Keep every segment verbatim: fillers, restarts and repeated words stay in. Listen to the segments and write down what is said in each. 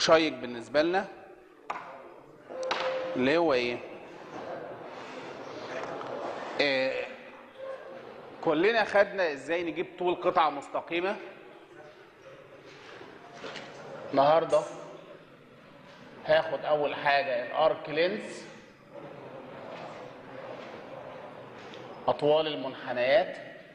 وشيق بالنسبه لنا، اللي هو ايه؟ آه كلنا خدنا ازاي نجيب طول قطعه مستقيمه. النهارده هاخد اول حاجه الارك لينس، اطوال المنحنيات،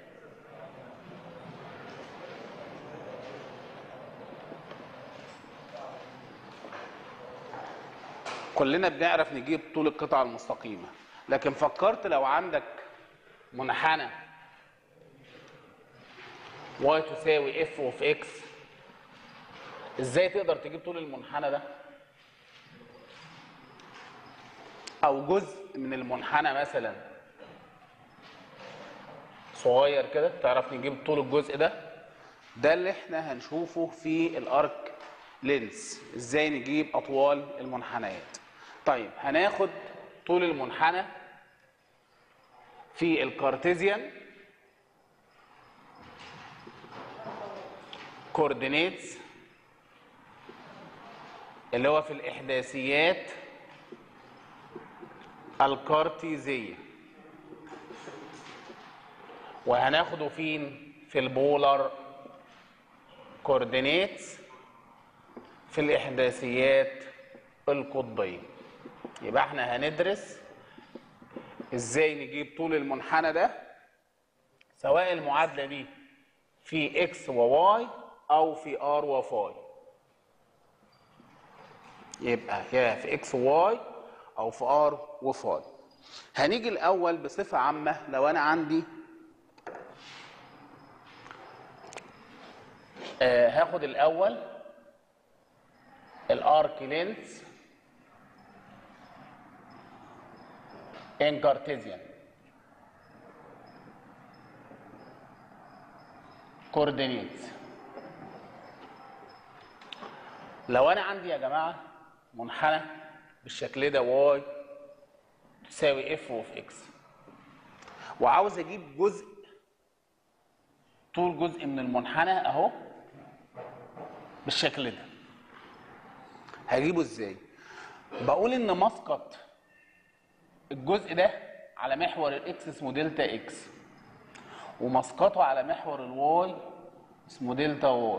كلنا بنعرف نجيب طول القطعه المستقيمه، لكن فكرت لو عندك منحنى y تساوي f of x، ازاي تقدر تجيب طول المنحنى ده؟ او جزء من المنحنى مثلا صغير كده تعرف نجيب طول الجزء ده. ده اللي احنا هنشوفه في الارك لينس، ازاي نجيب اطوال المنحنيات. طيب هناخد طول المنحنى في الكارتيزيان كوردينيتس، اللي هو في الاحداثيات الكارتيزية، وهناخده فين؟ في البولار كوردينيتس في الاحداثيات القطبية. يبقى احنا هندرس ازاي نجيب طول المنحنى ده، سواء المعادلة دي في اكس وواي او في ار وفاي. يبقى يا في اكس وواي او في ار وفاي. هنيجي الاول بصفة عامة، لو انا عندي آه هاخد الاول الارك لينس ان كارتيزيان كوردينيتس. لو انا عندي يا جماعه منحنى بالشكل ده واي تساوي اف اوف اكس، وعاوز اجيب جزء طول جزء من المنحنى اهو بالشكل ده، هجيبه ازاي؟ بقول ان مسقط الجزء ده على محور الاكس اسمه دلتا اكس، ومسقطه على محور الواي اسمه دلتا واي،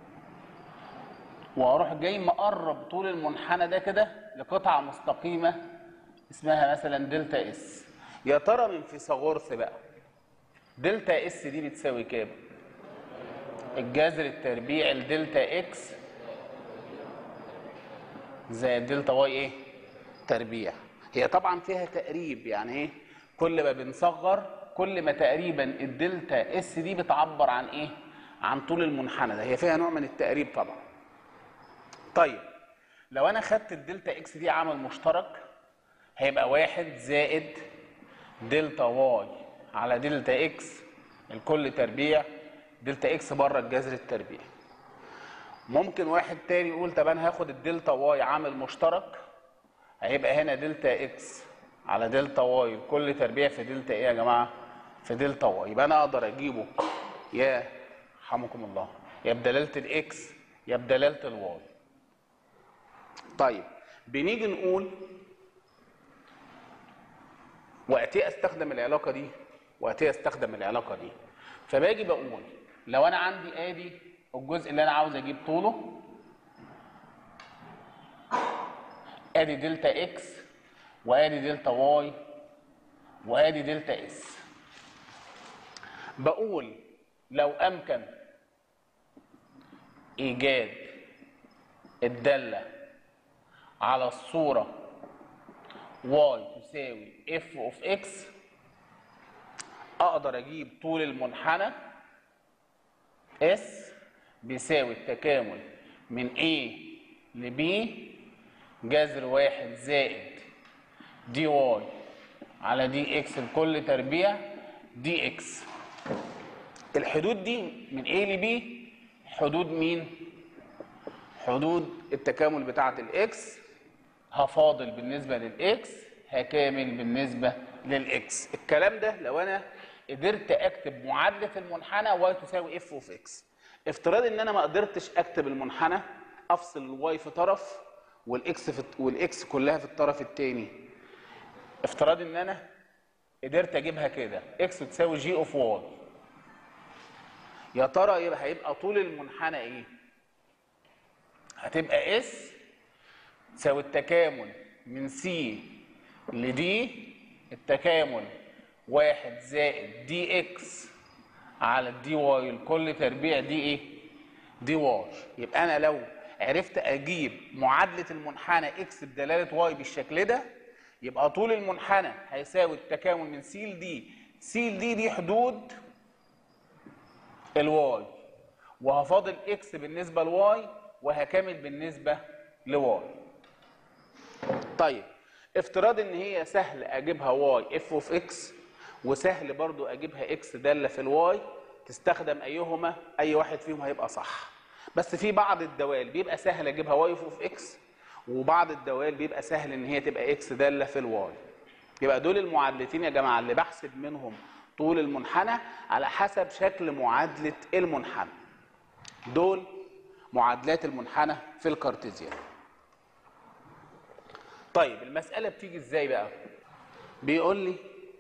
واروح جاي مقرب طول المنحنى ده كده لقطعه مستقيمه اسمها مثلا دلتا اس. يا ترى من فيثاغورس بقى دلتا اس دي بتساوي كام؟ الجذر التربيعي لدلتا اكس زائد دلتا واي ايه؟ تربيع. هي طبعا فيها تقريب، يعني ايه؟ كل ما بنصغر كل ما تقريبا الدلتا اس دي بتعبر عن ايه؟ عن طول المنحنى ده. هي فيها نوع من التقريب طبعا. طيب لو انا خدت الدلتا اكس دي عامل مشترك، هيبقى واحد زائد دلتا واي على دلتا اكس الكل تربيع، دلتا اكس بره الجذر التربيعي. ممكن واحد تاني يقول طب انا هاخد الدلتا واي عامل مشترك، هيبقى هنا دلتا اكس على دلتا واي الكل تربيع في دلتا ايه يا جماعه؟ في دلتا واي. يبقى انا اقدر اجيبه يا رحمكم الله يا بدلاله الاكس يا بدلاله الواي. طيب بنيجي نقول وقتي استخدم العلاقه دي وقتي استخدم العلاقه دي، فباجي بقول لو انا عندي ادي الجزء اللي انا عاوز اجيب طوله، ادي دلتا اكس وادي دلتا واي وادي دلتا اس، بقول لو امكن ايجاد الداله على الصوره y تساوي f of x، اقدر اجيب طول المنحنى s بيساوي التكامل من a ل b جذر واحد زائد دي واي على دي اكس الكل تربيع دي اكس. الحدود دي من A ل B حدود مين؟ حدود التكامل بتاعة الاكس، هفاضل بالنسبة للاكس هكامل بالنسبة للاكس. الكلام ده لو انا قدرت اكتب معادلة المنحنى y تساوي f of x. افتراض ان انا ما قدرتش اكتب المنحنى افصل الواي في طرف والاكس في والاكس كلها في الطرف الثاني. افتراض ان انا قدرت اجيبها كده، اكس تساوي جي اوف واي، يا ترى يبقى هيبقى طول المنحنى ايه؟ هتبقى اس تساوي التكامل من سي لدي، التكامل واحد زائد دي اكس على الدي واي الكل تربيع دي ايه؟ دي واي. يبقى انا لو عرفت اجيب معادله المنحنى اكس بدلاله واي بالشكل ده، يبقى طول المنحنى هيساوي التكامل من سي لدي. سي لدي دي حدود الواي، وهفاضل اكس بالنسبه لواي وهكمل بالنسبه لواي. طيب افتراض ان هي سهل اجيبها واي اف اوف اكس، وسهل برضو اجيبها اكس داله في الواي، تستخدم ايهما، اي واحد فيهم هيبقى صح. بس في بعض الدوال بيبقى سهل اجيبها واي اوف اكس، وبعض الدوال بيبقى سهل ان هي تبقى اكس داله في الواي. يبقى دول المعادلتين يا جماعه اللي بحسب منهم طول المنحنى على حسب شكل معادله المنحنى. دول معادلات المنحنى في الكارتيزيان. طيب المساله بتيجي ازاي بقى؟ بيقول لي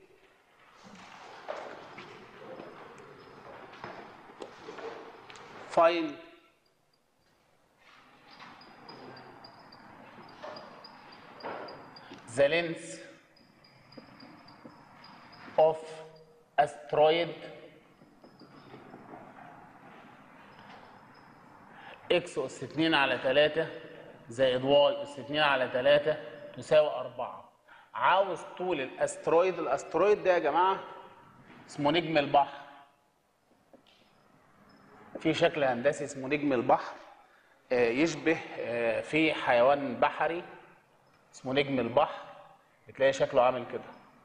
find the length of asteroid x أس اتنين على تلاتة زائد y أس اتنين على تلاتة تساوي أربعة. عاوز طول الاسترويد. الاسترويد ده يا جماعة اسمه نجم البحر، في شكل هندسي اسمه نجم البحر، يشبه في حيوان بحري اسمه نجم البحر، بتلاقي شكله عامل كده.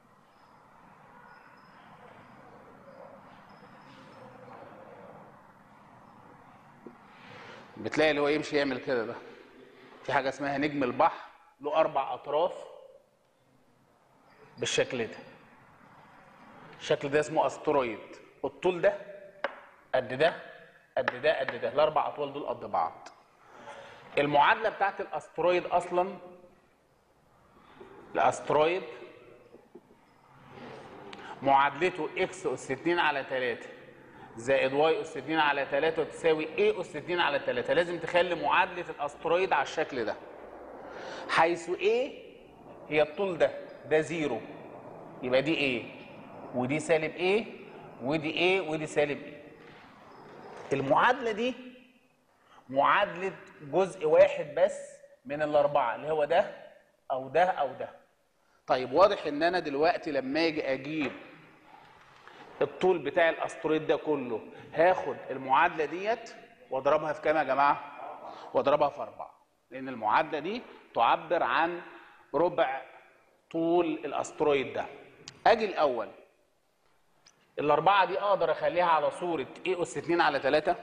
بتلاقي اللي هو يمشي يعمل كده ده. في حاجه اسمها نجم البحر، له اربع اطراف بالشكل ده. الشكل ده اسمه استرويد. الطول ده قد ده قد ده قد ده، الاربع اطوال دول قد بعض. المعادله بتاعت الاسترويد اصلا، الاسترويد معادلته اكس اس اتنين على تلاتة زائد واي اس اتنين على تلاتة تساوي ايه اس اتنين على تلاتة. لازم تخلي معادله الاسترويد على الشكل ده، حيث ايه هي الطول ده، ده زيرو، يبقى دي ايه ودي سالب ايه ودي ايه ودي سالب ايه. المعادله دي معادله جزء واحد بس من الاربعه، اللي هو ده او ده او ده. طيب واضح ان انا دلوقتي لما اجي اجيب الطول بتاع الاسترويد ده كله، هاخد المعادله ديت واضربها في كام يا جماعه؟ واضربها في أربعة، لان المعادله دي تعبر عن ربع طول الاسترويد ده. اجي الاول الاربعه دي اقدر اخليها على صوره ايه اس اتنين على تلاتة،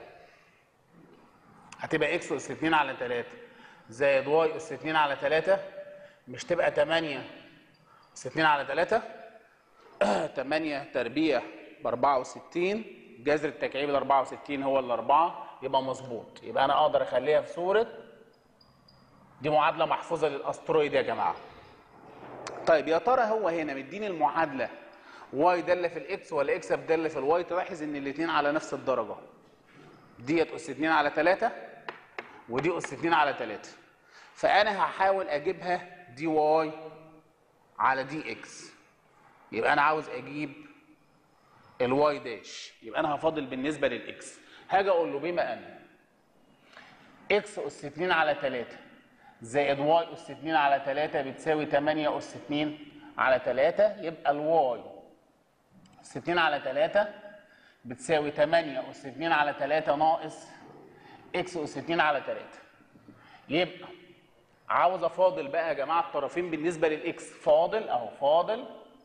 هتبقى اكس اس اتنين على تلاتة زائد واي اس اتنين على تلاتة، مش تبقى تمانية اس اتنين على تلاتة؟ تمانية تربيع ب أربعة وستين، جذر التكعيب ال أربعة وستين هو الأربعة، يبقى مظبوط. يبقى أنا أقدر أخليها في صورة، دي معادلة محفوظة للأسترويد يا جماعة. طيب يا ترى هو هنا مديني المعادلة واي دالة في الإكس ولا إكس دالة في الواي؟ تلاحظ إن الاتنين على نفس الدرجة، ديت أس اتنين على تلاتة ودي أس اتنين على تلاتة، فأنا هحاول أجيبها دي واي على دي إكس. يبقى أنا عاوز أجيب الواي داش، يبقى انا هفاضل بالنسبه للاكس. هاجي اقول له بما ان اكس اس اتنين على تلاتة زائد واي اس اتنين على تلاتة بتساوي تمانية اس اتنين على تلاتة، يبقى الواي اس اتنين على تلاتة بتساوي تمانية اس اتنين على تلاتة ناقص اكس اس اتنين على تلاتة. يبقى عاوز افاضل بقى يا جماعه الطرفين بالنسبه للاكس. فاضل اهو، فاضل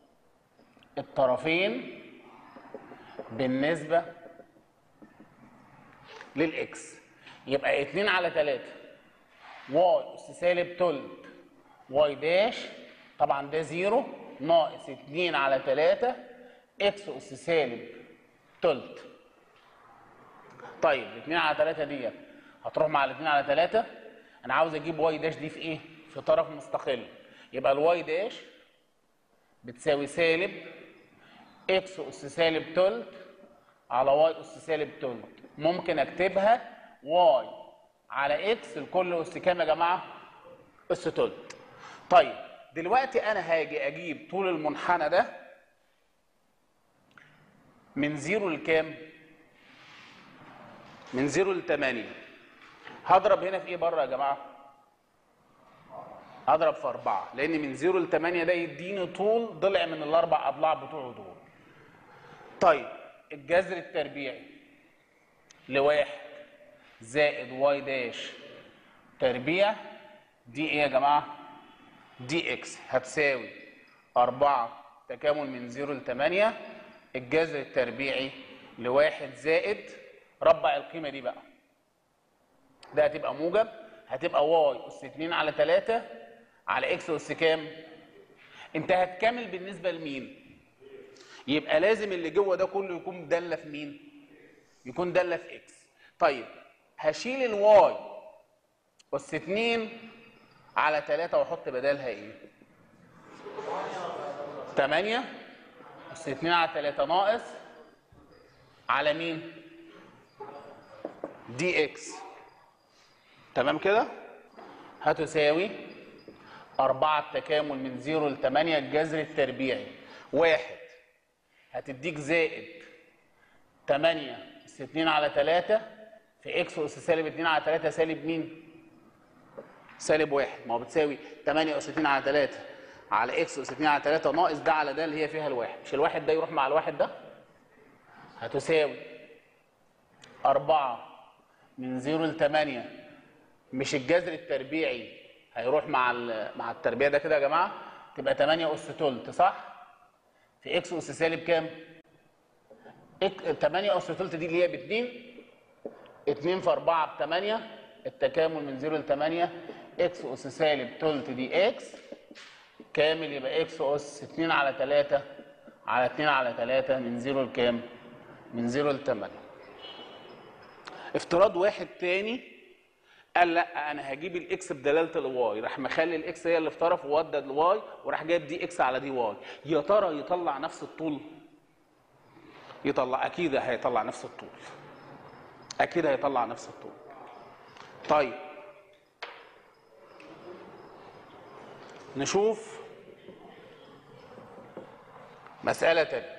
الطرفين بالنسبة للإكس. يبقى اتنين على تلاتة واي أس سالب تلت واي داش، طبعا ده زيرو، ناقص اتنين على تلاتة إكس أس سالب تلت. طيب اتنين على تلاتة ديت هتروح مع الاتنين على تلاتة، انا عاوز اجيب واي داش دي في ايه؟ في طرف مستقل. يبقى الواي داش بتساوي سالب اكس اس سالب تلت على واي اس سالب تلت. ممكن اكتبها واي على اكس لكل اس كام يا جماعه؟ اس تلت. طيب دلوقتي انا هاجي اجيب طول المنحنى ده من زيرو لكام؟ من زيرو ل تمانية. هضرب هنا في ايه بره يا جماعه؟ هضرب في أربعة، لأن من زيرو ل تمانية ده يديني طول ضلع من الأربع أضلاع بتوعه دول. طيب الجذر التربيعي لواحد زائد واي داش تربيع دي إيه يا جماعة؟ دي إكس هتساوي أربعة تكامل من زيرو ل تمانية الجذر التربيعي لواحد زائد ربع القيمة دي بقى. ده هتبقى موجب، هتبقى واي أس اتنين على تلاتة على اكس اس كام؟ انت هتكمل بالنسبه لمين؟ يبقى لازم اللي جوه ده كله يكون داله في مين؟ يكون داله في اكس. طيب هشيل الواي اس اتنين على تلاتة واحط بدالها ايه؟ تمانية اس اتنين على تلاتة ناقص على مين؟ دي اكس. تمام كده؟ هتساوي أربعة تكامل من زيرو ل تمانية الجذر التربيعي. واحد هتديك زائد تمانية اس اتنين على تلاتة في اكس اس سالب اتنين على تلاتة سالب مين؟ سالب واحد. ما هو بتساوي تمانية اس اتنين على تلاتة على اكس اس اتنين على تلاتة ناقص ده على ده اللي هي فيها الواحد. مش الواحد ده يروح مع الواحد ده؟ هتساوي أربعة من زيرو ل تمانية. مش الجذر التربيعي هيروح مع مع التربيع ده كده يا جماعه، تبقى تمانية اس تلت صح؟ في اكس اس سالب كام؟ تمانية اس تلت دي اللي هي ب اتنين. اتنين في أربعة ب تمانية. التكامل من زيرو ل تمانية اكس اس سالب تلت دي اكس كامل يبقى اكس اس اتنين على تلاتة على اتنين على تلاتة من زيرو لكام؟ من زيرو ل تمانية. افتراض واحد تاني قال لا انا هجيب الاكس بدلاله الواي، راح مخلي الاكس هي اللي في طرف وودد الواي وراح جايب دي اكس على دي واي. يا ترى يطلع نفس الطول؟ يطلع، اكيد هيطلع نفس الطول. اكيد هيطلع نفس الطول. طيب نشوف مساله تانيه.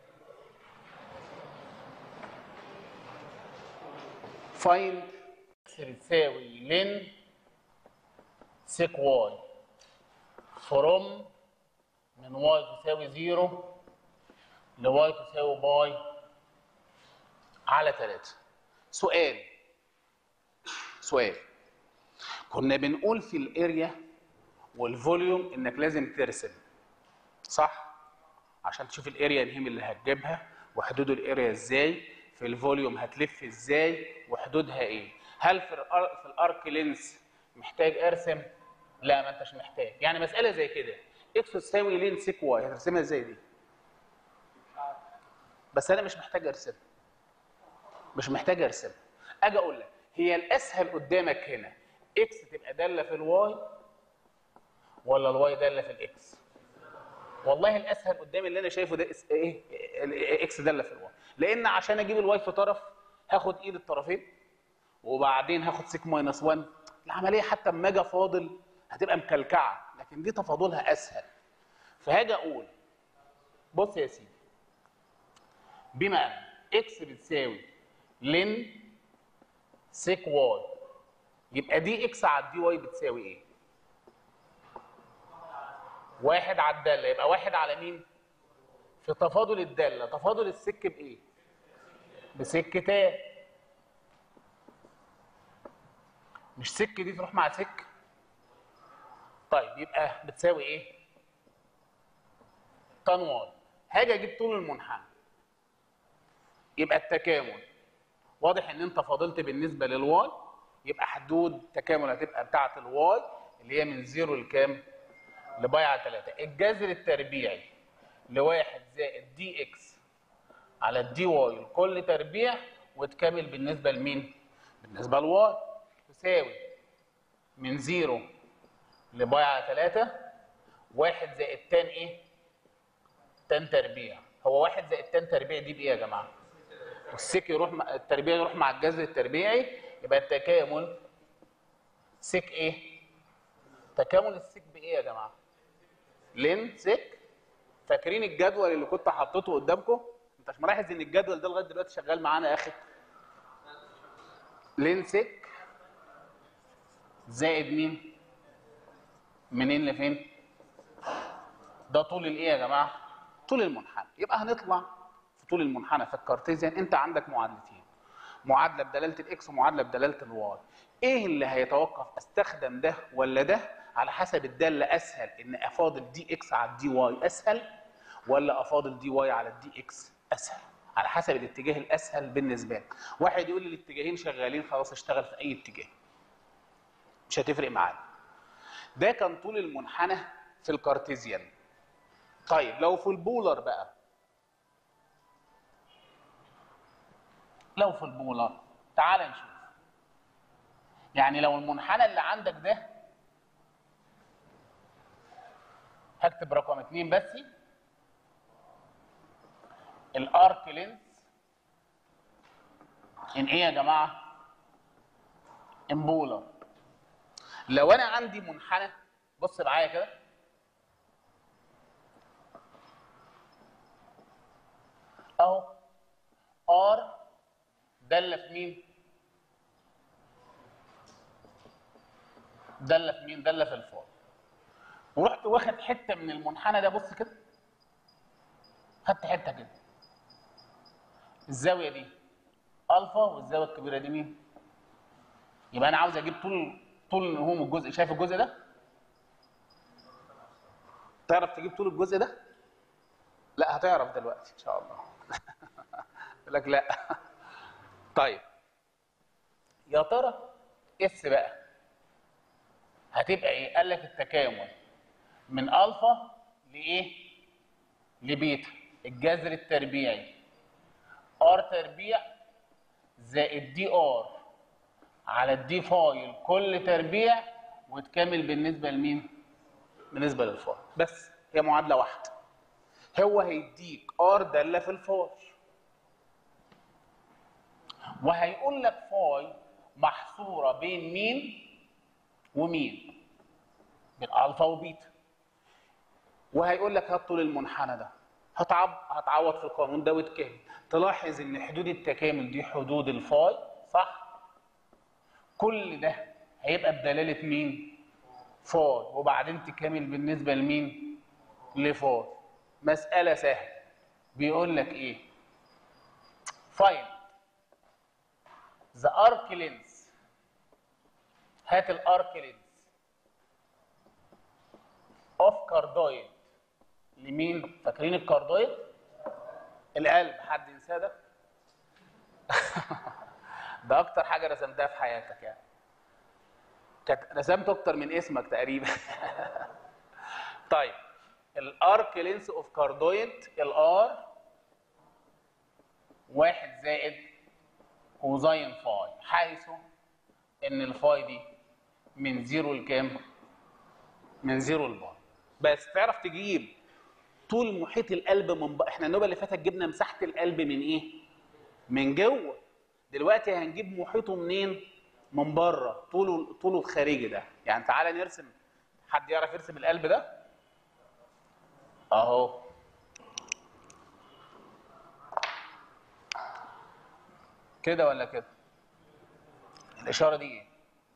فايند بتساوي لن سيك واي فروم من واي تساوي زيرو لواي تساوي باي على تلاتة. سؤال سؤال كنا بنقول في الاريا والفوليوم انك لازم ترسم صح؟ عشان تشوف الاريا الهيم اللي هتجيبها وحدود الاريا ازاي، في الفوليوم هتلف ازاي وحدودها ايه. هل في في الارك لينس محتاج ارسم؟ لا ما انتش محتاج. يعني مساله زي كده اكس تساوي لين سيك واي هترسمها ازاي دي؟ بس انا مش محتاج ارسم. مش محتاج ارسم. اجي اقول لك هي الاسهل قدامك هنا اكس تبقى داله في الواي ولا الواي داله في الاكس؟ والله الاسهل قدامي اللي انا شايفه ده ايه؟ اكس داله في الواي. لان عشان اجيب الواي في طرف هاخد ايد الطرفين وبعدين هاخد سيك ماينس واحد. العمليه حتى اما اجي فاضل هتبقى مكلكعه، لكن دي تفاضلها اسهل. فهاجي اقول بص يا سيدي، بما ان اكس بتساوي لن سيك واي يبقى دي اكس على الدي واي بتساوي ايه؟ واحد على الداله. يبقى واحد على مين؟ في تفاضل الداله. تفاضل السك بايه؟ بسك تان. مش سك دي تروح مع سك؟ طيب يبقى بتساوي ايه؟ تان واي. هاجي اجيب طول المنحنى. يبقى التكامل واضح ان انت فاضلت بالنسبه للواي، يبقى حدود تكامل هتبقى بتاعه الواي اللي هي من زيرو لكام؟ لباي على تلاتة. الجذر التربيعي لواحد زائد دي اكس على الدي واي لكل تربيع وتكامل بالنسبه لمين؟ بالنسبه لواي تساوي من زيرو لباي على تلاتة، واحد زائد تان ايه؟ تان تربيع. هو واحد زائد تان تربيع دي بايه يا جماعه؟ والسيك يروح مع التربيع يروح مع الجذر التربيعي، يبقى التكامل سيك ايه؟ تكامل السيك بايه يا جماعه؟ لين سيك. فاكرين الجدول اللي كنت حطيته قدامكم؟ انت مش ملاحظ ان الجدول ده لغايه دلوقتي شغال معانا يا اخي؟ لين سيك زائد مين؟ منين لفين؟ ده طول الايه يا جماعه؟ طول المنحنى. يبقى هنطلع في طول المنحنى في الكارتيزيان انت عندك معادلتين، معادله بدلاله الاكس ومعادله بدلاله الواي. ايه اللي هيتوقف استخدم ده ولا ده على حسب الداله؟ اسهل ان افاضل دي اكس على الدي واي اسهل، ولا افاضل دي واي على الدي اكس اسهل؟ على حسب الاتجاه الاسهل بالنسبه لك. واحد يقول لي الاتجاهين شغالين، خلاص اشتغل في اي اتجاه مش هتفرق معانا. ده كان طول المنحنى في الكارتيزيان. طيب لو في البولر بقى، لو في البولر تعال نشوف. يعني لو المنحنى اللي عندك ده، هكتب رقم اتنين بس، الارك لينث ان ايه يا جماعه؟ ان بولر. لو انا عندي منحنى، بص معايا كده، اهو ار داله في مين؟ داله في مين؟ داله في الفاي. ورحت واخد حته من المنحنى ده، بص كده، خدت حته كده، الزاويه دي الفا والزاويه الكبيره دي مين؟ يبقى انا عاوز اجيب طول طول نهوم الجزء. شايف الجزء ده؟ تعرف تجيب طول الجزء ده؟ لا هتعرف دلوقتي ان شاء الله. يقول لك لا. طيب يا ترى اس بقى هتبقى ايه؟ قال لك التكامل من الفا لايه؟ لبيتا، الجذر التربيعي ار تربيع زائد دي ار على الدي فاي الكل تربيع، وتكامل بالنسبه لمين؟ بالنسبه للفاي. بس هي معادله واحده. هو هيديك ار داله في الفاي، وهيقول لك فاي محصوره بين مين ومين؟ بين الفا وبيتا. وهيقول لك هات طول المنحنى ده، هتعب هتعوض في القانون ده وتكامل. تلاحظ ان حدود التكامل دي حدود الفاي، صح؟ كل ده هيبقى بدلاله مين؟ فاي، وبعدين تكامل بالنسبه لمين؟ لفاي. مساله سهله. بيقول لك ايه؟ فايند ذا ارك لينث. هات الارك لينث اوف كاردويد لمين؟ فاكرين الكاردويد؟ القلب. حد ينساه ده؟ ده اكتر حاجه رسمتها في حياتك يعني. كانت رسمت اكتر من اسمك تقريبا. طيب الارك لينث اوف كاردويد، الار واحد زائد كوزين فاي، حيث ان الفاي دي من زيرو لكام؟ من زيرو لباي. بس تعرف تجيب طول محيط القلب من بقى. احنا النوبه اللي فاتت جبنا مساحه القلب من ايه؟ من جوه. دلوقتي هنجيب محيطه منين؟ من بره، طوله طوله الخارجي ده. يعني تعالى نرسم. حد يعرف يرسم القلب ده؟ اهو كده ولا كده؟ الاشاره دي ايه؟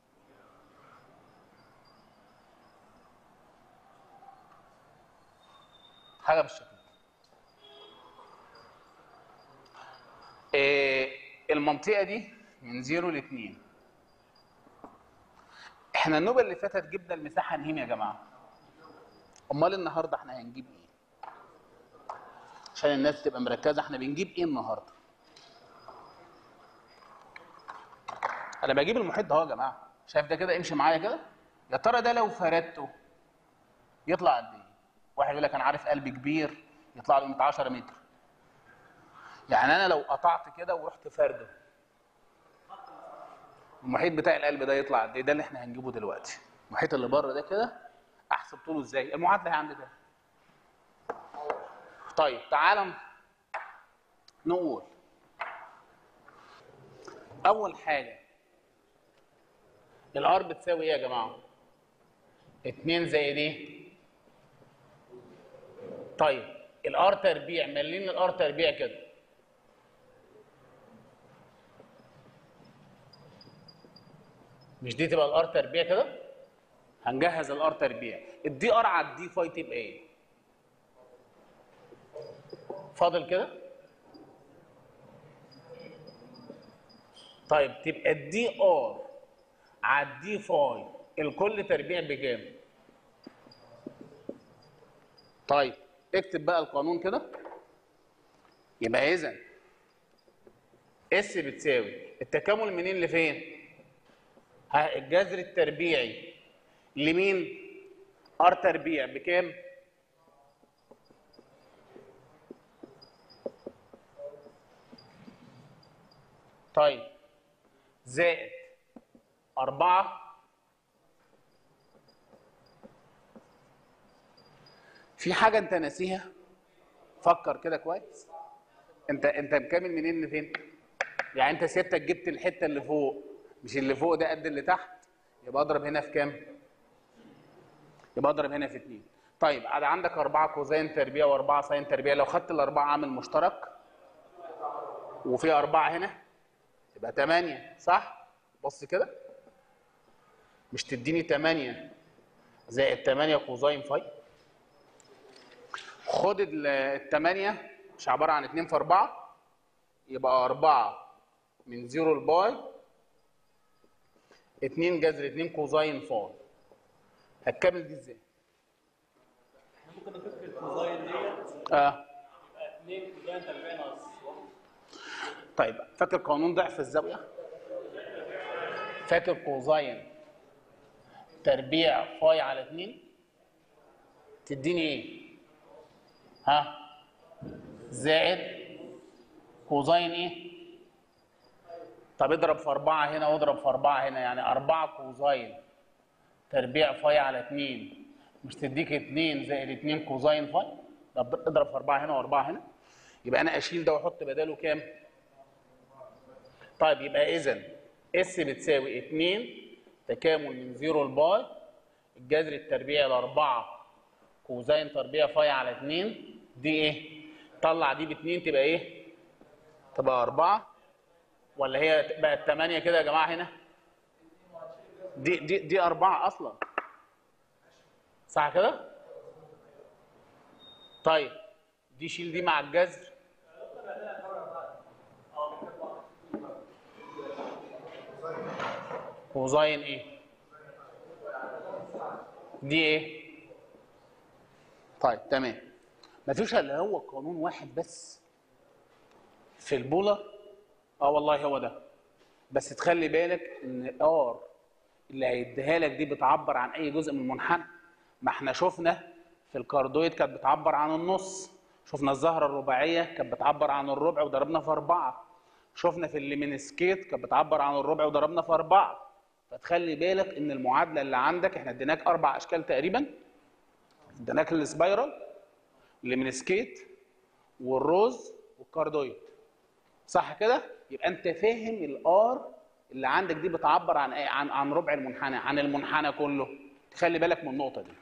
حاجه بالشكل ده. إيه المنطقه دي؟ من زيرو ل اتنين. احنا النوبه اللي فاتت جبنا المساحه نهين يا جماعه. امال النهارده احنا هنجيب ايه؟ عشان الناس تبقى مركزه، احنا بنجيب ايه النهارده؟ انا بجيب المحيط ده اهو يا جماعه. شايف ده كده؟ امشي معايا كده. يا ترى ده لو فردته يطلع قد ايه؟ واحد يقول لك انا عارف قلب كبير يطلع له عشرة متر. يعني انا لو قطعت كده ورحت فرده المحيط بتاع القلب ده يطلع قد ايه؟ ده اللي احنا هنجيبه دلوقتي. المحيط اللي بره ده كده احسب طوله ازاي؟ المعادله هي عندي كده. طيب تعالى نقول اول حاجه الار بتساوي ايه يا جماعه؟ اتنين زائد ايه؟ طيب الار تربيع، ملين الار تربيع كده. مش دي تبقى الار تربيع كده؟ هنجهز الار تربيع. الدي ار على الدي فاي تبقى ايه؟ فاضل كده؟ طيب تبقى الدي ار على الدي فاي الكل تربيع بكام؟ طيب اكتب بقى القانون كده. يبقى اذا اس بتساوي التكامل منين لفين؟ ها الجذر التربيعي لمين؟ ار تربيع بكام؟ طيب زائد أربعة في حاجة أنت ناسيها؟ فكر كده كويس. أنت أنت مكامل منين لفين؟ يعني أنت سيادتك جبت الحتة اللي فوق، مش اللي فوق ده قد اللي تحت، يبقى أضرب هنا في كام؟ يبقى أضرب هنا في اتنين. طيب عاد عندك أربعة كوزين تربيع وأربعة ساين تربيع، لو خدت الأربعة عامل مشترك وفي أربعة هنا يبقى تمانية، صح؟ بص كده. مش تديني تمانية زائد تمانية كوزين فاي؟ خد التمانية مش عبارة عن اتنين في أربعة، يبقى أربعة من زيرو لباي اتنين جذر اتنين كوزين فاي. هتكمل دي ازاي؟ احنا ممكن نفك الكوزاين ديت. اه يبقى اتنين كوزاين تربيع ناقص واحد. طيب فاكر قانون ضعف الزاوية؟ فاكر كوزين تربيع فاي على اتنين تديني ايه؟ ها؟ زائد كوزين ايه؟ طب اضرب في أربعة هنا واضرب في أربعة هنا، يعني أربعة كوزين تربيع فاي على اتنين مش تديك اتنين زائد اتنين كوزين فاي؟ طب اضرب في أربعة هنا وأربعة هنا، يبقى أنا أشيل ده وأحط بداله كام؟ طيب يبقى إذا اس بتساوي اتنين تكامل من زيرو لباي الجذر التربيعي لأربعة كوزين تربيع فاي على اتنين دي ايه؟ طلع دي باتنين تبقى ايه؟ تبقى أربعة، ولا هي بقت تمانية كده يا جماعة هنا؟ دي دي دي أربعة أصلا، صح كده؟ طيب دي شيل دي مع الجذر كوزين ايه؟ دي ايه؟ طيب تمام. مفيش الا هو قانون واحد بس في البولر. اه والله هو ده، بس تخلي بالك ان ار اللي هيديها لك دي بتعبر عن اي جزء من المنحنى. ما احنا شفنا في الكاردويد كانت بتعبر عن النص، شفنا الزهره الرباعيه كانت بتعبر عن الربع وضربنا في اربعه، شفنا في الليمينسكيت كانت بتعبر عن الربع وضربنا في اربعه. فتخلي بالك ان المعادله اللي عندك احنا اديناك اربع اشكال تقريبا، اديناك السبايرال الليمينسكيت والروز والكاردويد، صح كده؟ يبقى انت فاهم الار اللي عندك دي بتعبر عن ايه؟ عن عن ربع المنحنى، عن المنحنى كله. تخلي بالك من النقطه دي.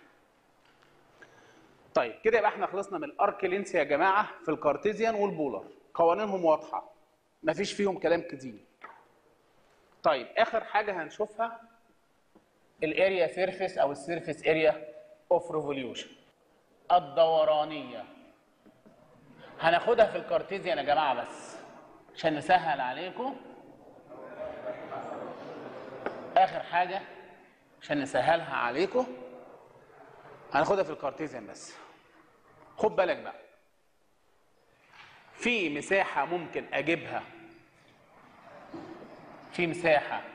طيب كده يبقى احنا خلصنا من الارك لينس يا جماعه في الكارتيزيان والبولار، قوانينهم واضحه مفيش فيهم كلام كتير. طيب اخر حاجه هنشوفها الاريا سيرفيس او السيرفيس اريا اوف ريفوليوشن الدورانيه. هناخدها في الكارتيزيان يا جماعه بس عشان نسهل عليكم. اخر حاجه عشان نسهلها عليكم هناخدها في الكارتيزيان بس. خد بالك بقى، في مساحه ممكن اجيبها، في مساحه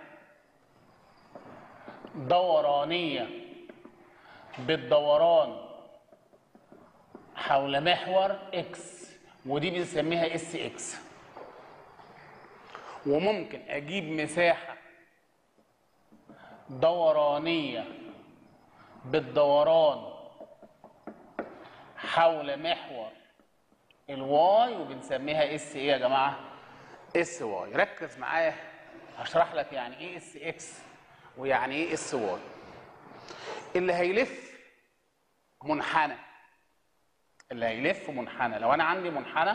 دورانيه بالدوران حول محور اكس ودي بنسميها اس اكس، وممكن اجيب مساحه دورانية بالدوران حول محور الواي، وبنسميها اس ايه يا جماعة؟ اس واي. ركز معايا هشرح لك يعني ايه اس اكس ويعني ايه اس واي. اللي هيلف منحنى، اللي هيلف منحنى، لو انا عندي منحنى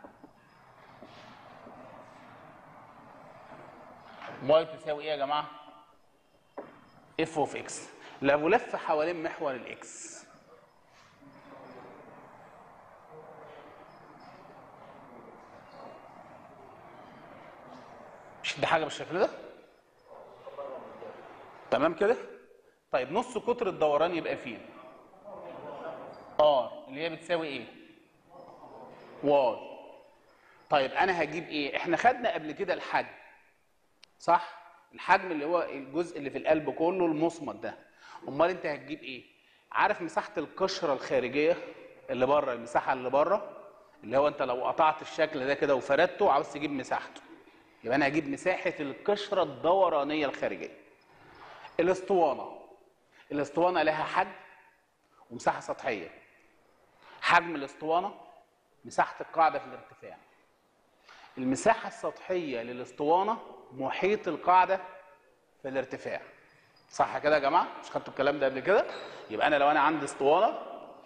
واي تساوي ايه يا جماعه؟ اف اوف اكس. لو لف حوالين محور الاكس مش دي حاجه بالشكل ده؟ تمام كده؟ طيب نص قطر الدوران يبقى فين؟ ار اللي هي بتساوي ايه؟ واي. طيب انا هجيب ايه؟ احنا خدنا قبل كده الحجم، صح؟ الحجم اللي هو الجزء اللي في القلب كله المصمت ده. امال انت هتجيب ايه؟ عارف مساحه القشره الخارجيه اللي بره، المساحه اللي بره اللي هو انت لو قطعت الشكل ده كده وفردته عاوز تجيب مساحته، يبقى انا هجيب مساحه القشره الدورانيه الخارجيه. الاسطوانه، الاسطوانه لها حجم ومساحه سطحيه. حجم الاسطوانه مساحه القاعده في الارتفاع. المساحه السطحيه للاسطوانه محيط القاعده في الارتفاع. صح كده يا جماعه؟ مش خدتوا الكلام ده قبل كده؟ يبقى انا لو انا عندي اسطوانه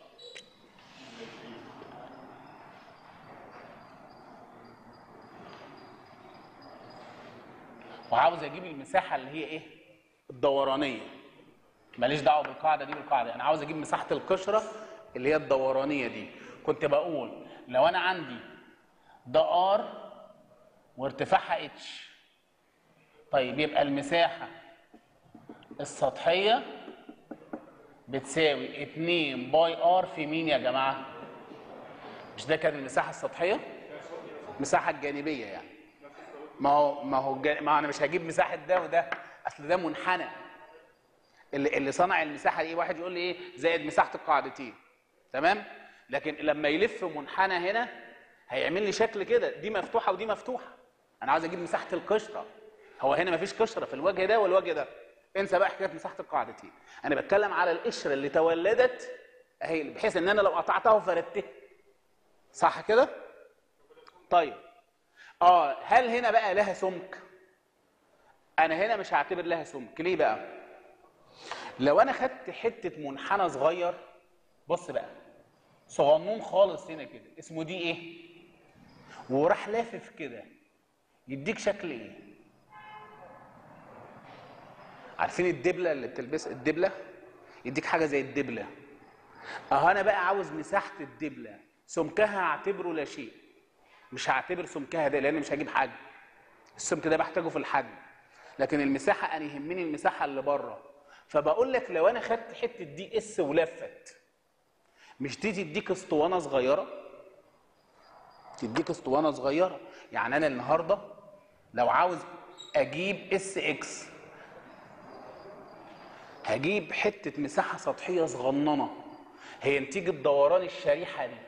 وعاوز اجيب المساحه اللي هي ايه؟ الدورانيه. ماليش دعوه بالقاعده دي بالقاعده، انا عاوز اجيب مساحه القشره اللي هي الدورانيه دي. كنت بقول لو انا عندي ده ار وارتفاعها اتش، طيب يبقى المساحه السطحيه بتساوي اتنين باي ار في مين يا جماعه؟ مش ده كان المساحه السطحيه؟ المساحه الجانبيه يعني. ما هو ما هو ما انا مش هجيب مساحه ده وده، اصل ده منحنى. اللي اللي صنع المساحه دي واحد يقول لي ايه؟ زائد مساحه القاعدتين. تمام؟ لكن لما يلف منحنى هنا هيعمل لي شكل كده، دي مفتوحه ودي مفتوحه. انا عاوز اجيب مساحه القشره. هو هنا مفيش قشره في الوجه ده والوجه ده. انسى بقى حكايه مساحه القاعدتين. انا بتكلم على القشره اللي تولدت اهي، بحيث ان انا لو قطعتها وفردتها. صح كده؟ طيب اه هل هنا بقى لها سمك؟ انا هنا مش هعتبر لها سمك. ليه بقى؟ لو انا خدت حته منحنى صغير، بص بقى صغنون خالص هنا كده اسمه دي ايه؟ وراح لافف كده يديك شكل ايه؟ عارفين الدبله اللي بتلبس الدبله؟ يديك حاجه زي الدبله. اهو انا بقى عاوز مساحه الدبله، سمكها هعتبره لا شيء. مش هعتبر سمكها ده لان مش هجيب حجم. السمك ده بحتاجه في الحجم. لكن المساحه انا يهمني المساحه اللي بره. فبقول لك لو انا خدت حته دي اس ولفت، مش دي تديك اسطوانه صغيره؟ تديك اسطوانه صغيره. يعني انا النهارده لو عاوز اجيب اس اكس هجيب حته مساحه سطحيه صغننه هي نتيجه دوران الشريحه دي،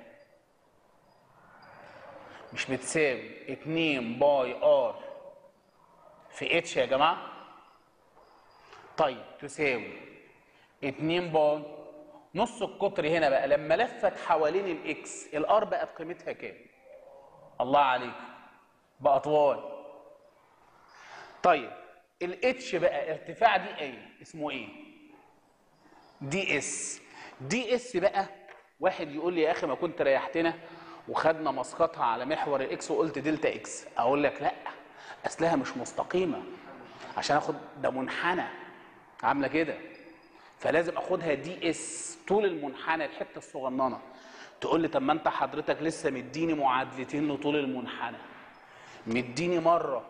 مش بتساوي اتنين باي ار في اتش يا جماعه؟ طيب تساوي اتنين باي نص القطر هنا بقى لما لفت حوالين الاكس، الار بقت قيمتها كام؟ الله عليك، بقت واي. طيب الاتش بقى ارتفاع دي ايه؟ اسمه ايه؟ دي اس. دي اس بقى واحد يقول لي يا اخي ما كنت ريحتنا وخدنا مسقطها على محور الاكس وقلت دلتا اكس. اقول لك لا، اصلها مش مستقيمه. عشان اخد ده منحنى عامله كده، فلازم اخدها دي اس طول المنحنى الحته الصغننه. تقول لي طب ما انت حضرتك لسه مديني معادلتين لطول المنحنى. مديني مره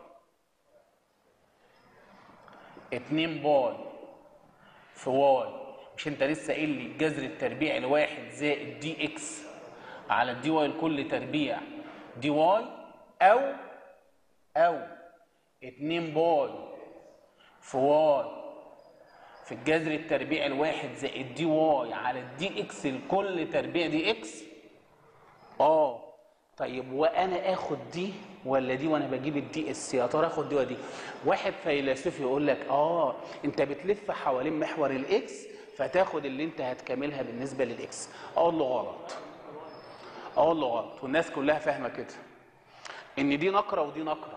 اتنين باي في واي، مش انت لسه قايل لي الجذر التربيعي الواحد زائد دي اكس على الدي واي لكل تربيع دي واي، او او اتنين باي في واي في الجذر التربيعي الواحد زائد دي واي على الدي اكس لكل تربيع دي اكس. اه طيب وانا اخد دي ولا دي وانا بجيب الدي اس؟ يا ترى اخد دي ولا دي؟ واحد فيلسوف يقول لك اه انت بتلف حوالين محور الاكس فتاخد اللي انت هتكملها بالنسبه للاكس. اقول له غلط. اقول له غلط، والناس كلها فاهمه كده ان دي نقره ودي نقره.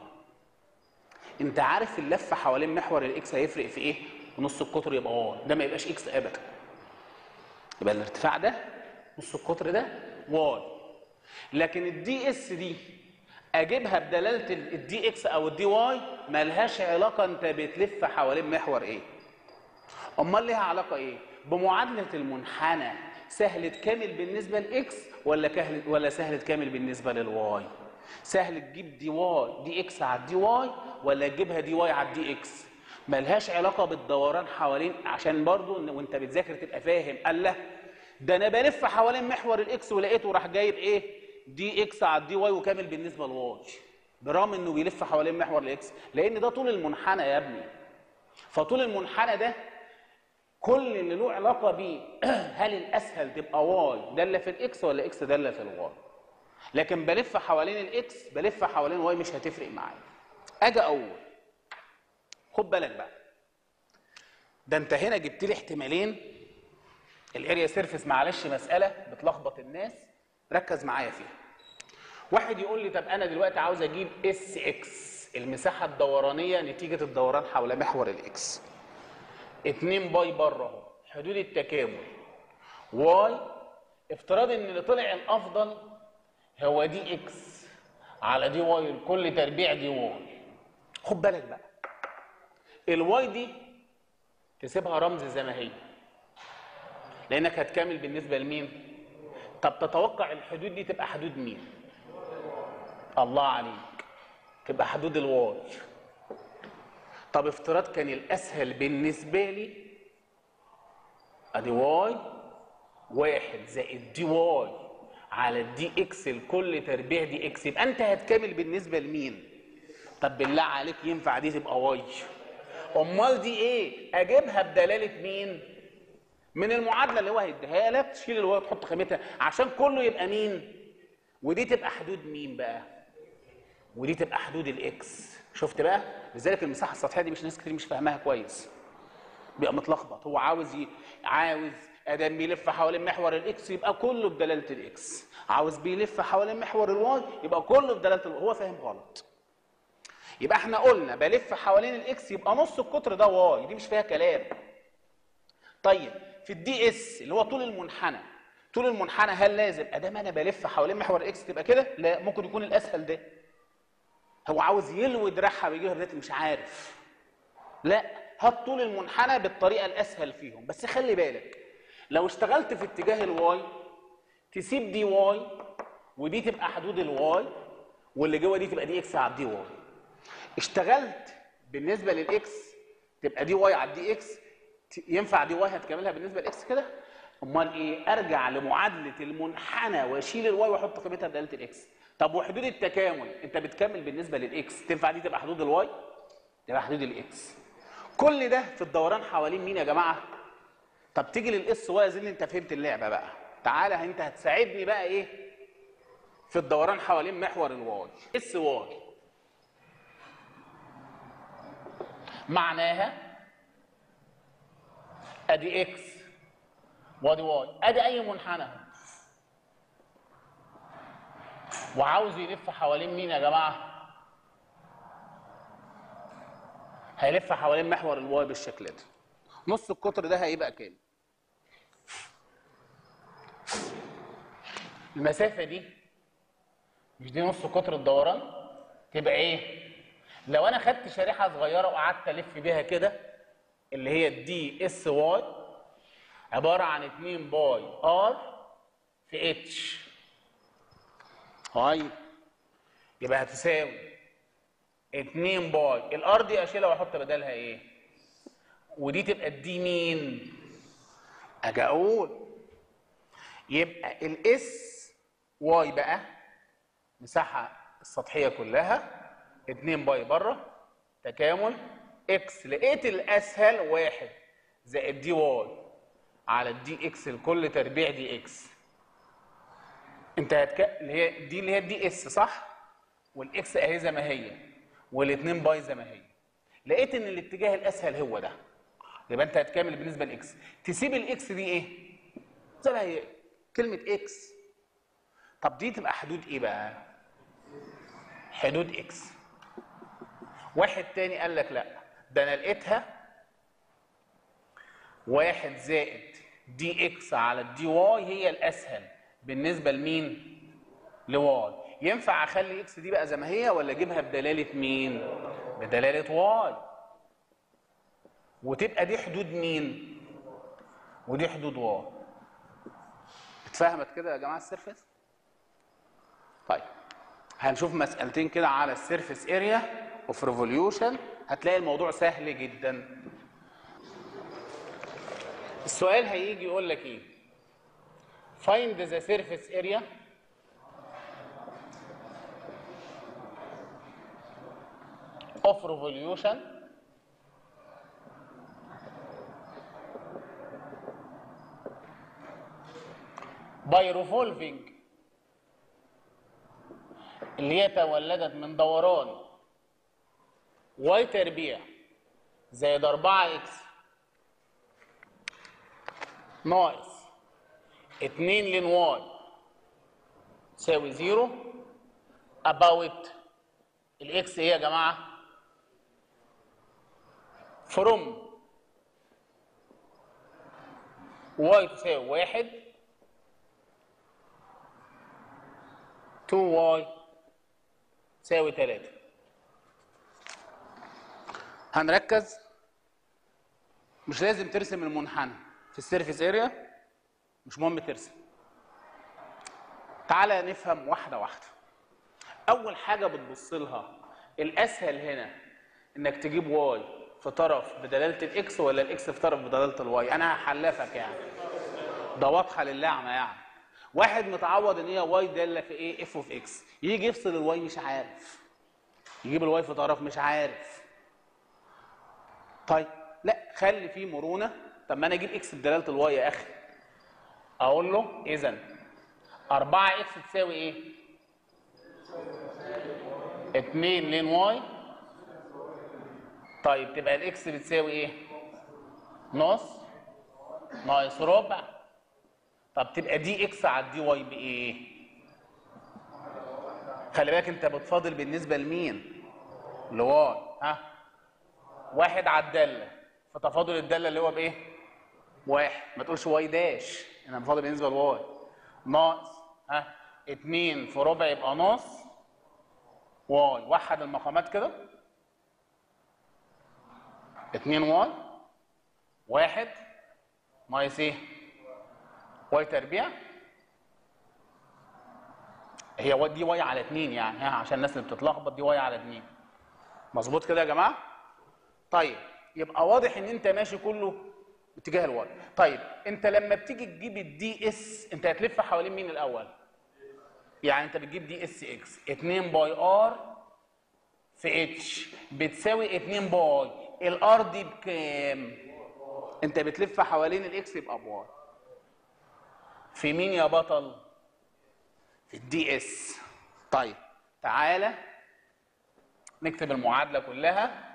انت عارف اللف حوالين محور الاكس هيفرق في ايه؟ نص القطر يبقى واي، ده ما يبقاش اكس ابدا، يبقى الارتفاع ده نص القطر ده واي. لكن الدي اس دي اجيبها بدلاله الدي اكس او الدي واي مالهاش علاقه انت بتلف حوالين محور ايه. امال ليها علاقه ايه؟ بمعادله المنحنى، سهله كامل بالنسبه لاكس ولا كهل ولا سهله كامل بالنسبه للواي؟ سهل تجيب دي واي دي اكس على الدي واي ولا تجيبها دي واي على الدي اكس؟ ملهاش علاقه بالدوران حوالين، عشان برضو وانت بتذاكر تبقى فاهم. قال له ده انا بلف حوالين محور الاكس ولقيته راح جايب ايه؟ دي اكس على الدي واي وكامل بالنسبه للواي، برغم انه بيلف حوالين محور الاكس، لان ده طول المنحنى يا ابني. فطول المنحنى ده كل اللي له علاقه بيه هل الاسهل تبقى واي داله في الاكس ولا اكس داله في الواي. لكن بلف حوالين الاكس بلف حوالين واي مش هتفرق معايا. اجي اقول خد بالك بقى، ده انت هنا جبت لي احتمالين. الاريا سيرفيس معلش مساله بتلخبط الناس، ركز معايا فيها. واحد يقول لي طب انا دلوقتي عاوز اجيب اس اكس المساحه الدورانيه نتيجه الدوران حول محور الاكس. اتنين باي بره اهو حدود التكامل واي، افتراض ان اللي طلع الافضل هو دي اكس على دي واي لكل تربيع دي واي. خد بالك بقى، الواي دي تسيبها رمز زي ما هي لانك هتكمل بالنسبه لمين؟ طب تتوقع الحدود دي تبقى حدود مين؟ الله عليك، تبقى حدود الواي. طب افتراض كان الاسهل بالنسبه لي ادي واي واحد زائد دي واي على الدي اكس لكل تربيع دي اكس، يبقى انت هتكمل بالنسبه لمين؟ طب بالله عليك ينفع دي تبقى واي؟ امال دي ايه؟ اجيبها بدلاله مين؟ من المعادله اللي هو هيديها لك، تشيل الواي وتحط قيمتها عشان كله يبقى مين؟ ودي تبقى حدود مين بقى؟ ودي تبقى حدود الاكس. شفت بقى؟ لذلك المساحه السطحيه دي مش ناس كتير مش فاهماها كويس، بيبقى متلخبط. هو عاوز ي... عاوز ادام بيلف حوالين محور الاكس يبقى كله بدلاله الاكس، عاوز بيلف حوالين محور الواي يبقى كله بدلاله الواي. هو فاهم غلط. يبقى احنا قلنا بلف حوالين الاكس يبقى نص القطر ده واي، دي مش فيها كلام. طيب في الدي اس اللي هو طول المنحنى، طول المنحنى هل لازم ادام انا بلف حوالين محور الاكس تبقى كده؟ لا، ممكن يكون الاسهل ده. هو عاوز يلوي دراعها بيجيبها بدايه مش عارف. لا، هات طول المنحنى بالطريقه الاسهل فيهم. بس خلي بالك لو اشتغلت في اتجاه الواي تسيب دي واي ودي تبقى حدود الواي واللي جوه دي تبقى دي اكس على الدي واي. اشتغلت بالنسبه للاكس تبقى دي واي على الدي اكس، ينفع دي واي هتكملها بالنسبه للاكس كده؟ امال ايه؟ ارجع لمعادله المنحنى واشيل الواي واحط قيمتها بدلاله الاكس. طب وحدود التكامل انت بتكمل بالنسبه للاكس، تنفع دي تبقى حدود الواي؟ تبقى حدود الاكس. كل ده في الدوران حوالين مين يا جماعه؟ طب تيجي للاس واي زي اللي انت فهمت اللعبه بقى. تعالى انت هتساعدني بقى ايه في الدوران حوالين محور الواي. اس واي معناها ادي اكس وادي واي، ادي اي منحنى وعاوز يلف حوالين مين يا جماعه؟ هيلف حوالين محور الواي بالشكل ده. نص القطر ده هيبقى كام؟ المسافه دي مش دي نص قطر الدوران؟ تبقى ايه؟ لو انا خدت شريحه صغيره وقعدت الف بيها كده اللي هي الدي اس واي عباره عن اتنين باي ار في اتش. هاي يبقى هتساوي اتنين باي الار دي اشيلها واحط بدلها ايه؟ ودي تبقى الدي مين؟ اجي اقول يبقى الاس واي بقى مساحه السطحيه كلها اتنين باي بره تكامل اكس، لقيت الاسهل واحد زائد دي واي على الدي اكس لكل تربيع دي اكس. انت هتك... اللي هي دي اللي هي دي اس صح؟ والاكس اهي زي ما هي والاثنين باي زي ما هي. لقيت ان الاتجاه الاسهل هو ده، يبقى انت هتكمل بالنسبه لاكس. تسيب الاكس دي ايه؟ زي ما هي كلمه اكس. طب دي تبقى حدود ايه بقى؟ حدود اكس. واحد تاني قال لك لا، ده انا لقيتها واحد زائد دي اكس على الدي واي هي الاسهل بالنسبه لمين؟ لواي. ينفع اخلي اكس دي بقى زي ما هي ولا اجيبها بدلاله مين؟ بدلاله واي. وتبقى دي حدود مين؟ ودي حدود واي. اتفهمت كده يا جماعه السيرفيس؟ طيب هنشوف مسألتين كده على السيرفيس اريا اوف ريفوليوشن، هتلاقي الموضوع سهل جدا. السؤال هيجي يقول لك ايه؟ find the surface area of revolution by revolving اللي هي تولدت من دوران واي تربيع زائد أربعة اكس ناقص اتنين لين واي تساوي زيرو about الاكس ايه يا جماعه؟ from واي تساوي واحد to واي تساوي تلاتة. هنركز، مش لازم ترسم المنحنى في السيرفيس اريا، مش مهم ترسم. تعالى نفهم واحده واحده. اول حاجه بتبص لها الاسهل هنا انك تجيب واي في طرف بدلاله الاكس ولا الاكس في طرف بدلاله الواي. انا هحلفك يعني، ده واضحه للعمى يعني. واحد متعود ان هي واي داله في ايه؟ اف اوف اكس، يجي يفصل الواي مش عارف، يجيب الواي في طرف مش عارف. طيب لا، خلي فيه مرونه. طب ما انا اجيب اكس بدلاله الواي يا اخي. اقول له اذا أربعة اكس تساوي ايه؟ اتنين لين واي. طيب تبقى الاكس بتساوي ايه؟ نص ناقص ربع. طب تبقى دي اكس على الدي واي بايه؟ خلي بالك انت بتفاضل بالنسبه لمين؟ لواي. ها؟ واحد على الداله، فتفاضل الداله اللي هو بايه؟ واحد. ما تقولش واي داش، انا بفاضل بالنسبه لواي. ناقص ها اتنين في ربع يبقى نص واي. وحد المقامات كده، اتنين واي واحد ناقص ايه؟ واي تربيع. هي واي دي واي على اتنين يعني، ها عشان الناس اللي بتتلخبط، دي واي على اتنين. مظبوط كده يا جماعه؟ طيب يبقى واضح ان انت ماشي كله اتجاه الواي. طيب انت لما بتيجي تجيب الدي اس انت هتلف حوالين مين الاول؟ يعني انت بتجيب دي اس اكس اتنين باي ار في اتش بتساوي اتنين باي. الار دي بكام؟ انت بتلف حوالين الاكس يبقى بواي. في مين يا بطل؟ في الدي اس. طيب تعالى نكتب المعادله كلها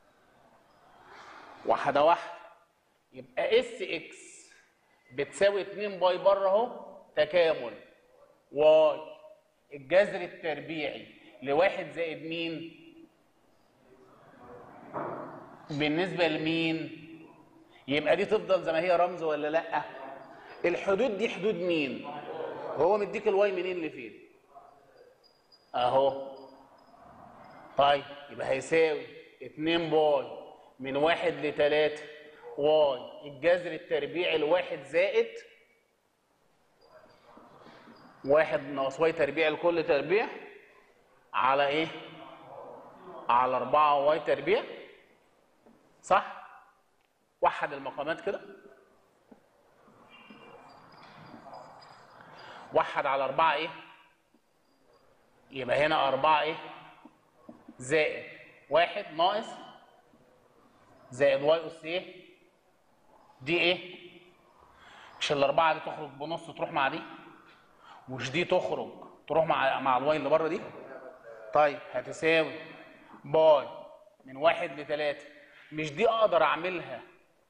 واحده واحده. يبقى اس اكس بتساوي اتنين باي بره اهو تكامل واي الجذر التربيعي لواحد زائد مين؟ بالنسبه لمين؟ يبقى دي تفضل زي ما هي رمز ولا لا؟ الحدود دي حدود مين؟ هو مديك الواي منين لفين؟ اهو. طيب يبقى هيساوي اتنين باي من واحد لتلاتة واي الجذر التربيعي لواحد زائد واحد ناقص واي تربيع لكل تربيع على ايه؟ على أربعة واي تربيع. صح؟ وحد المقامات كده. وحد على أربعة ايه؟ يبقى هنا أربعة ايه؟ زائد واحد ناقص زائد واي أس ايه؟ دي ايه؟ مش الأربعة دي تخرج بنص تروح مع دي؟ مش دي تخرج تروح مع مع الواي اللي بره دي؟ طيب هتساوي باي من واحد لتلاتة. مش دي اقدر اعملها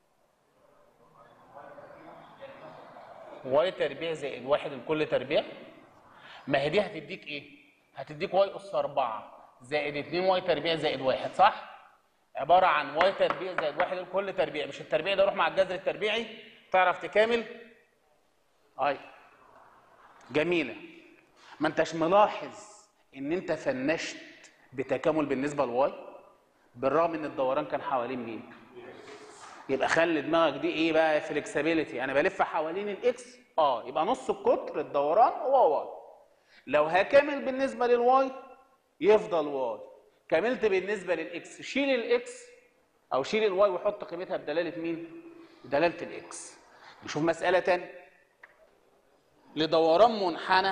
واي تربيع زائد واحد لكل تربيع؟ ما هي دي هتديك ايه؟ هتديك واي اس اربعة زائد اتنين واي تربيع زائد واحد، صح؟ عباره عن واي تربيع زائد واحد لكل تربيع. مش التربيع ده يروح مع الجذر التربيعي؟ تعرف تكامل؟ اي جميله. ما انتش ملاحظ ان انت فنشت بتكامل بالنسبه لواي بالرغم ان الدوران كان حوالين مين؟ يبقى خلي دماغك دي ايه بقى؟ فليكسبيليتي. انا بلف حوالين الاكس، اه يبقى نص القطر الدوران هو واي. لو هكمل بالنسبه للواي يفضل واي. كملت بالنسبه للاكس شيل الاكس او شيل الواي وحط قيمتها بدلاله مين؟ بدلاله الاكس. نشوف مساله ثانيه لدوران منحنى.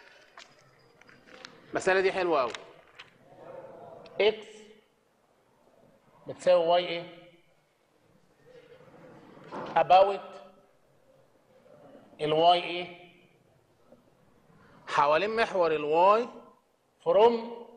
المساله دي حلوه قوي. اكس بتساوي واي ايه؟ about الواي ايه؟ حوالين محور الواي from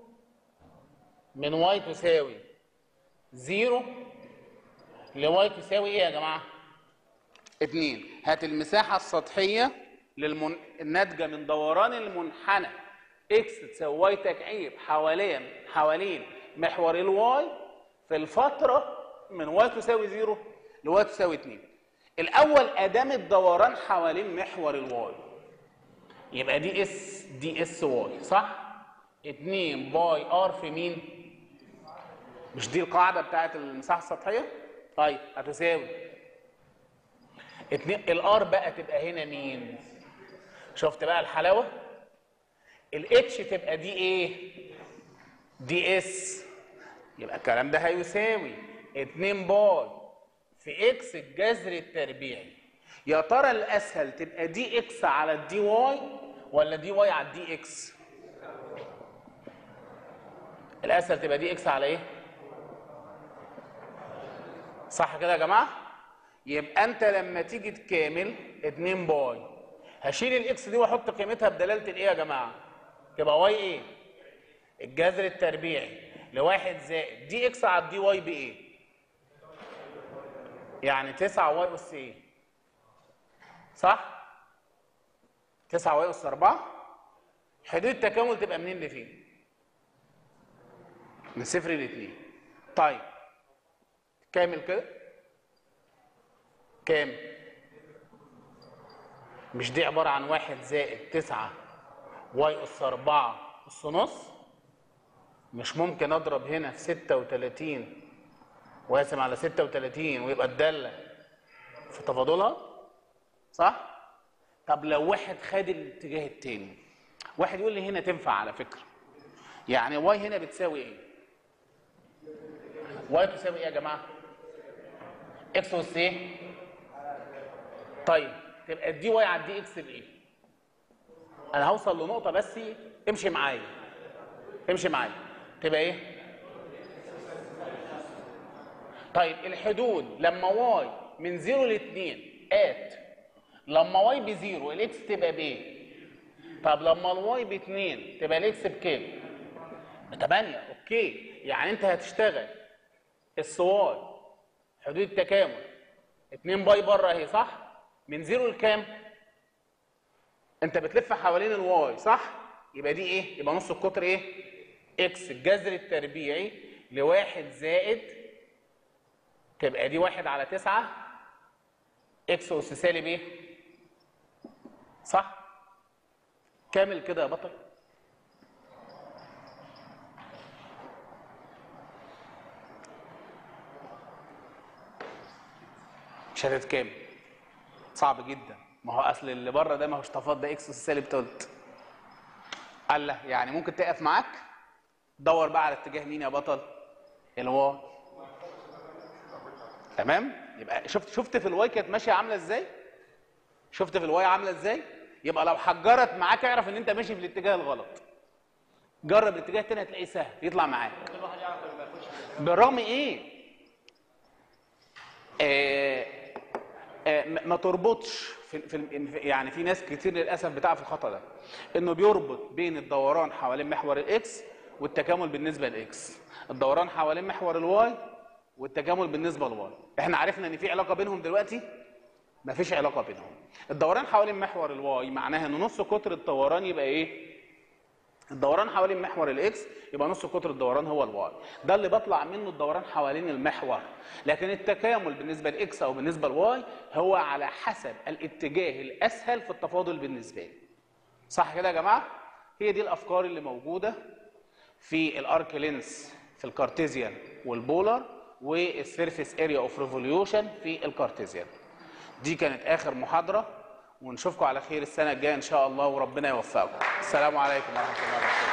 من واي تساوي زيرو لواي تساوي ايه يا جماعه؟ اتنين. هات المساحه السطحيه للمن... الناتجه من دوران المنحنى اكس تساوي واي تكعيب حوالين حوالين محور الواي في الفتره من واي تساوي زيرو لواي تساوي اتنين. الاول ادام الدوران حوالين محور الواي يبقى دي اس دي اس واي، صح؟ اتنين باي ار في مين؟ مش دي القاعده بتاعت المساحه السطحيه؟ طيب هتساوي اتنين. الار بقى تبقى هنا مين؟ شفت بقى الحلاوه؟ الاتش تبقى دي ايه؟ دي اس. يبقى الكلام ده هيساوي اتنين باي في اكس الجذر التربيعي. يا ترى الاسهل تبقى دي اكس على الدي واي ولا دي واي على الدي اكس؟ الاسهل تبقى دي اكس على ايه؟ صح كده يا جماعه؟ يبقى انت لما تيجي تكامل اتنين باي هشيل الاكس دي واحط قيمتها بدلاله الايه يا جماعه؟ تبقى واي ايه؟ الجذر التربيعي لواحد زائد دي اكس على الدي واي بايه؟ يعني تسعة واي اس ايه؟ صح؟ تسعة واي اس اربعة. حدود التكامل تبقى منين لفين؟ من صفر لاتنين. طيب كامل كده؟ كام؟ مش دي عبارة عن واحد زائد تسعة واي اس اربعة اس نص؟ مش ممكن اضرب هنا في ستة وتلاتين واقسم على ستة وتلاتين ويبقى الدالة في تفاضلها؟ صح؟ طب لو واحد خد الاتجاه التاني، واحد يقول لي هنا تنفع على فكرة. يعني واي هنا بتساوي ايه؟ واي تساوي ايه يا جماعة؟ اكس اس ايه؟ طيب تبقى الدي واي على الدي اكس بايه؟ انا هوصل لنقطة بس امشي معايا. امشي معايا. تبقى ايه؟ طيب الحدود لما واي من زيرو لاتنين ات، لما واي بزيرو الاكس تبقى بايه؟ طب لما الواي باتنين تبقى الاكس بكام؟ بتمانية. اوكي، يعني انت هتشتغل السواي حدود التكامل اتنين باي بره اهي، صح؟ من زيرو لكام؟ انت بتلف حوالين الواي، صح؟ يبقى دي ايه؟ يبقى نص القطر ايه؟ اكس الجذر التربيعي لواحد زائد، تبقى دي واحد على تسعة اكس اس سالب ايه؟ صح؟ كامل كده يا بطل. مش هتتكامل، صعب جدا. ما هو اصل اللي بره ده ما هوش تفاضل، ده اكس اس سالب تلت. قال له يعني ممكن تقف معاك دور بقى على اتجاه مين يا بطل؟ الواي. تمام؟ يبقى شفت شفت في الواي كانت ماشيه عامله ازاي؟ شفت في الواي عامله ازاي؟ يبقى لو حجرت معاك اعرف ان انت ماشي في الاتجاه الغلط. جرب الاتجاه التاني هتلاقيه سهل يطلع معاك. بالرغم ايه؟ آه آه ما تربطش في, في يعني في ناس كتير للاسف بتقع في الخطا ده. انه بيربط بين الدوران حوالين محور الاكس والتكامل بالنسبه للاكس، الدوران حوالين محور الواي والتكامل بالنسبه للواي. احنا عرفنا ان في علاقه بينهم دلوقتي؟ مفيش علاقه بينهم. الدوران حوالين محور الواي معناها ان نص قطر الدوران يبقى ايه؟ الدوران حوالين محور الاكس يبقى نص قطر الدوران هو الواي، ده اللي بطلع منه الدوران حوالين المحور. لكن التكامل بالنسبه لاكس او بالنسبه لواي هو على حسب الاتجاه الاسهل في التفاضل بالنسبه لي. صح كده يا جماعه؟ هي دي الافكار اللي موجوده في الارك لينس في الكارتيزيان والبولار والسيرفيس اريا اوف ريفوليوشن في الكارتيزيان. دي كانت اخر محاضره، ونشوفكم على خير السنه الجايه ان شاء الله وربنا يوفقكم. السلام عليكم ورحمه الله وبركاته.